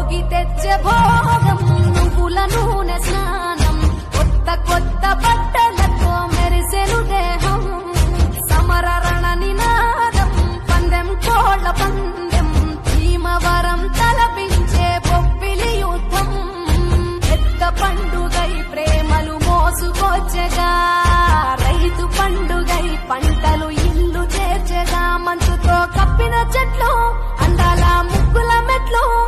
భోగి తెచ్చే భోగం నువ్వుల నూనె స్నానం కొత్త కొత్త బట్టలతో మెరిసెను దేహం సమర రణ నినాదం పందెం కోళ్ళ పందెం భీమవరం తలపించే బొబ్బిలి యుద్ధం పెద్ద పండుగై ప్రేమలు మోసుకొచ్చగా రైతు పండుగై పంటలు ఇల్లు చేర్చగా మంచుతో కప్పిన చెట్లు అందాల ముగ్గుల మెట్లు